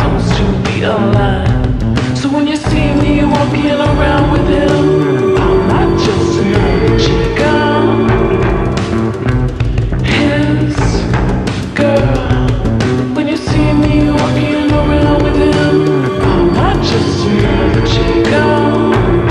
supposed to be aligned. So when you see me walking around with him, I'm not just another chick, I'm his girl. When you see me walking around with him, I'm not just another chick, I'm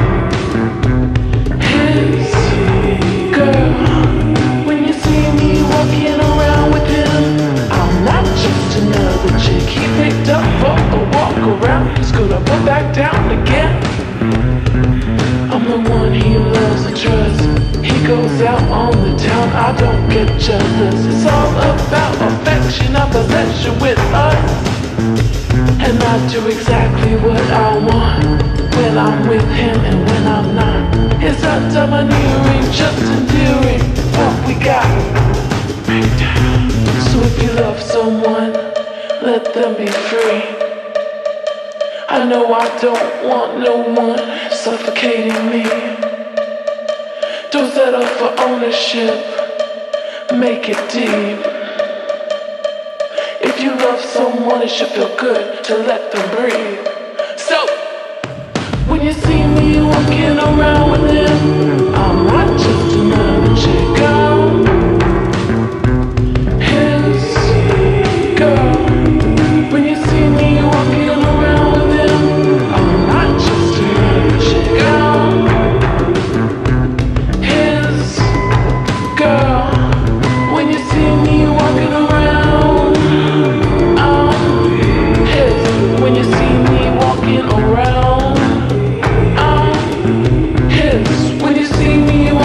his girl. When you see me walking around with him, I'm not just another chick he picked up for a walk around. He's gonna put back down again. I'm the one he loves and trusts. He goes out on the town, I don't get jealous. It's all about affection, not possession with us. And I do exactly what I want when I'm with him and when I'm not. It's not domineering, just endearing what we got. So if you love someone, let them be free. I know I don't want no one suffocating me. Don't settle for ownership, make it deep. If you love someone, it should feel good to let them breathe. So, when you see me walking around with him, I'm not just another chick, I'm his girl. When you see me walking around with him, I'm not just another chick, I'm his girl. When you see me walking around, I'm his. When you see me walking around, I'm his. When you see me